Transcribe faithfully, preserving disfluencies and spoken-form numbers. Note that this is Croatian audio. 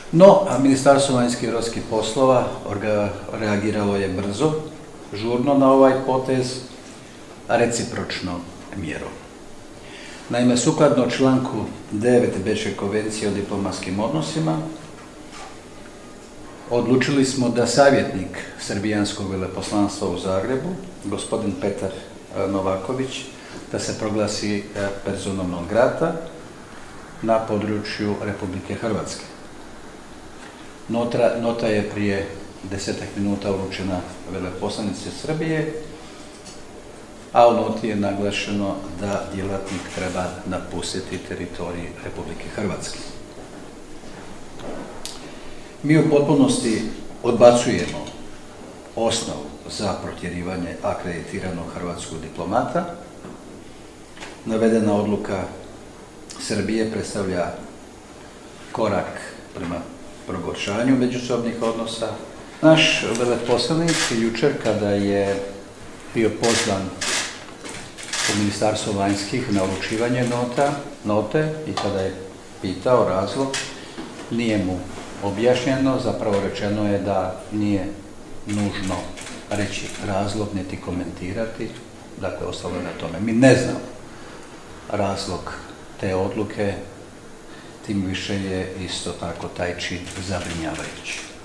No, a Ministarstvo vanjskih i europskih poslova reagiralo je brzo, žurno na ovaj potez, recipročnom mjerom. Naime, sukladno članku devet Bečke konvencije o diplomatskim odnosima, odlučili smo da savjetnik srbijanskog veleposlanstva u Zagrebu, gospodin Petar Novaković, da se proglasi personom non grata na području Republike Hrvatske. Nota, nota je prije desetak minuta uručena veleposlanici Srbije, a u noti je naglašeno da djelatnik treba napustiti teritorij Republike Hrvatske. Mi u potpunosti odbacujemo osnovu za protjerivanje akreditiranog hrvatskog diplomata. Navedena odluka Srbije predstavlja korak prema pogoršanju međusobnih odnosa. Naš veleposlanik jučer, kada je bio pozvan u Ministarstvo vanjskih na uručivanje nota, note i kada je pitao razlog, nije mu objašnjeno, zapravo rečeno je da nije nužno reći razlog, niti komentirati, dakle ostalo je na tome. Mi ne znamo razlog te odluke, tim više je isto tako taj čin zabrinjavajući.